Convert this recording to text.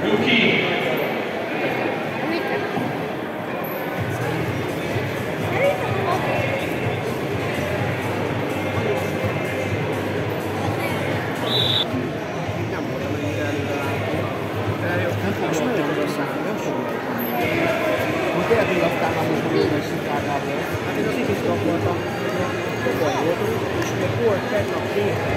Tényleg aztán már most a végül Chicago-ból. Hát én az Igisztok voltam, komoly voltunk, és még volt tegnap 2